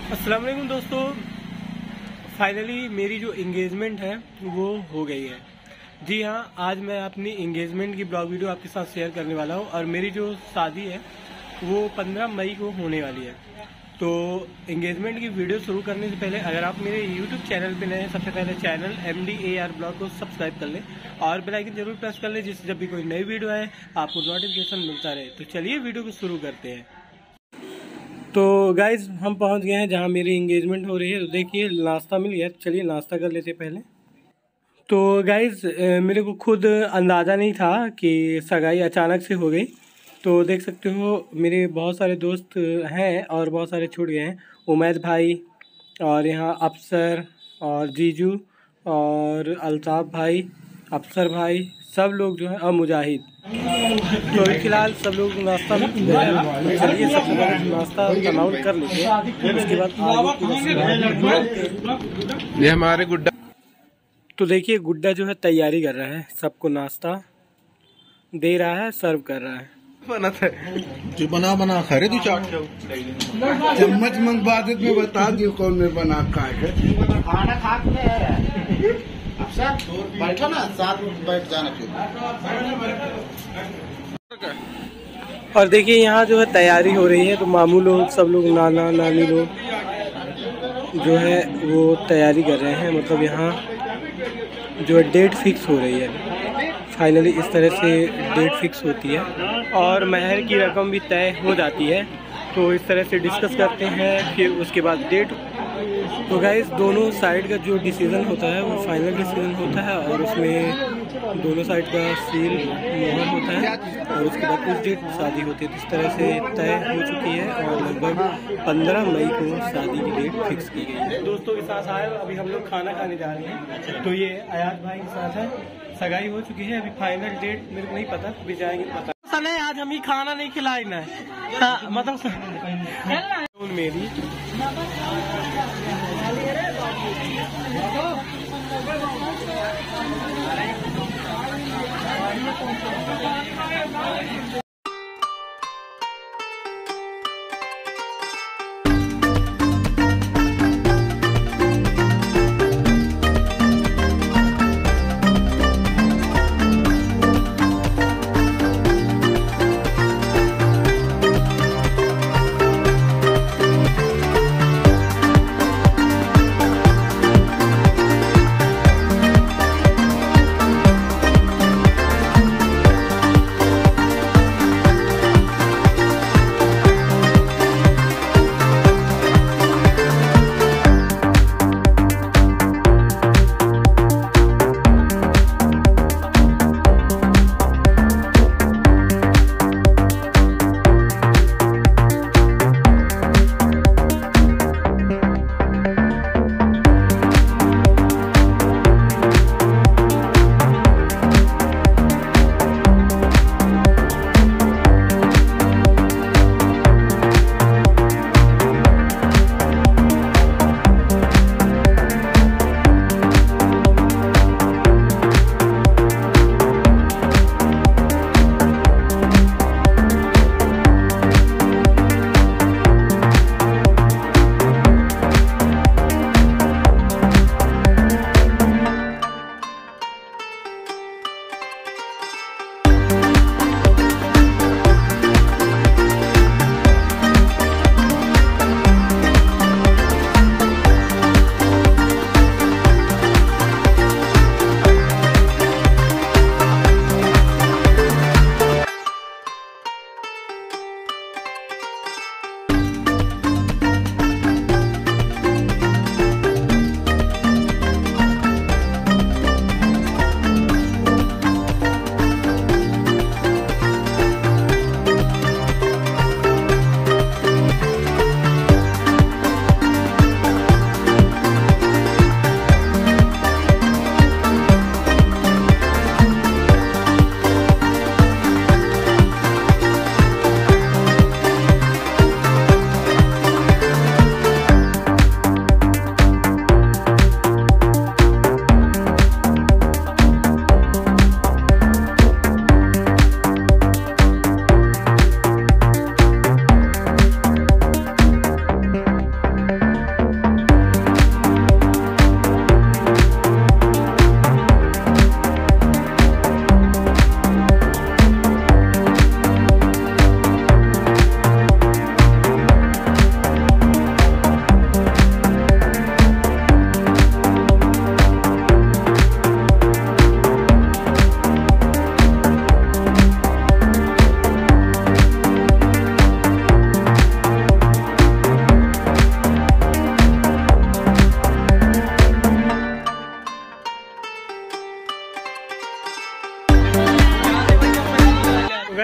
अस्सलाम वालेकुम दोस्तों, फाइनली मेरी जो इंगेजमेंट है वो हो गई है। जी हाँ, आज मैं अपनी इंगेजमेंट की ब्लॉग वीडियो आपके साथ शेयर करने वाला हूँ और मेरी जो शादी है वो 15 मई को होने वाली है। तो इंगेजमेंट की वीडियो शुरू करने से पहले अगर आप मेरे यूट्यूब चैनल पे नए हैं, सबसे पहले चैनल MDAR ब्लॉग को सब्सक्राइब कर लें और बेल आइकन जरूर प्रेस कर लें, जिससे जब भी कोई नई वीडियो आए आपको नोटिफिकेशन मिलता रहे। तो चलिए वीडियो को शुरू करते हैं। तो गाइज हम पहुंच गए हैं जहां मेरी इंगेजमेंट हो रही है। तो देखिए नाश्ता मिल गया, चलिए नाश्ता कर लेते पहले। तो गाइज मेरे को खुद अंदाज़ा नहीं था कि सगाई अचानक से हो गई। तो देख सकते हो मेरे बहुत सारे दोस्त हैं और बहुत सारे छूट गए हैं। उमैद भाई और यहाँ अफसर और जीजू और अल्ताफ़ भाई, अफसर भाई, सब लोग जो है, और मुजाहिद। तो अभी फिलहाल सब लोग नाश्ता में गए हैं। चलिए सबसे पहले नाश्ता तनाउल कर लेते हैं, उसके बाद ये हमारे गुड्डा। तो देखिए गुड्डा जो है तैयारी कर रहा है, सबको नाश्ता दे रहा है, सर्व कर रहा है। बना था जो बना खा रहे तू चाट चम्मच मंगवा दे, मैं बता दियो कौन में बना खाना खा के बैठो ना, साथ में बैठ जाना। और देखिए यहाँ जो है तैयारी हो रही है। तो मामू लोग, सब लोग, नाना नानी लोग जो है वो तैयारी कर रहे हैं। मतलब यहाँ जो है डेट फिक्स हो रही है। फाइनली इस तरह से डेट फिक्स होती है और महर की रकम भी तय हो जाती है। तो इस तरह से डिस्कस करते हैं, फिर उसके बाद डेट। तो गाइस दोनों साइड का जो डिसीज़न होता है वो फाइनल डिसीज़न होता है और उसमें दोनों साइड का सील मोहर होता है और उसके बाद उस डेट शादी होती है। तो इस तरह से तय हो चुकी है और लगभग 15 मई को शादी की डेट फिक्स की गई है। दोस्तों के साथ आए, अभी हम लोग खाना खाने जा रहे हैं। तो ये अयाज भाई के साथ है, सगाई हो चुकी है। अभी फाइनल डेट मेरे को नहीं पता, अभी जाएंगे पता नहीं। आज हम ही खाना नहीं खिलाई ना, मतलब मेरी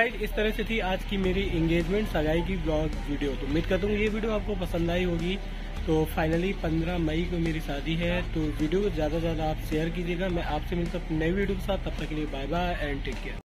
राइट, इस तरह से थी आज की मेरी एंगेजमेंट सगाई की ब्लॉग वीडियो। तो उम्मीद करता हूँ ये वीडियो आपको पसंद आई होगी। तो फाइनली 15 मई को मेरी शादी है, तो वीडियो को ज़्यादा से ज़्यादा आप शेयर कीजिएगा। मैं आपसे मिलता हूँ नई वीडियो के साथ, तब तक के लिए bye bye and take care.